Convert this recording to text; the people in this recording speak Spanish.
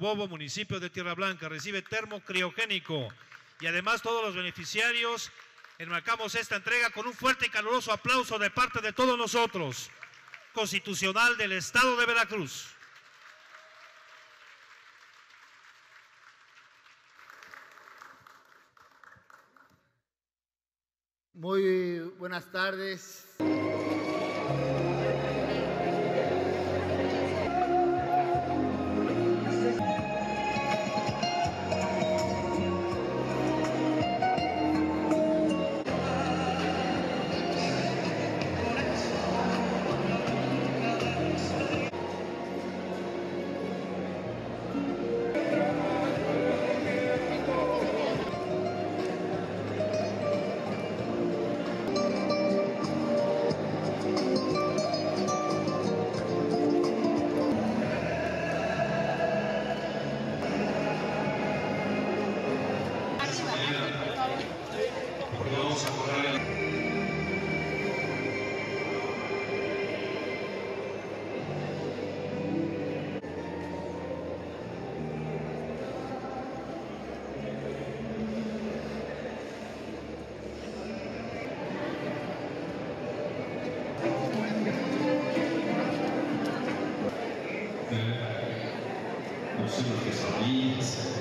Bobo, municipio de Tierra Blanca, recibe termo criogénico y además todos los beneficiarios. Enmarcamos esta entrega con un fuerte y caluroso aplauso de parte de todos nosotros. Constitucional del Estado de Veracruz. Muy buenas tardes. Los quesadillas.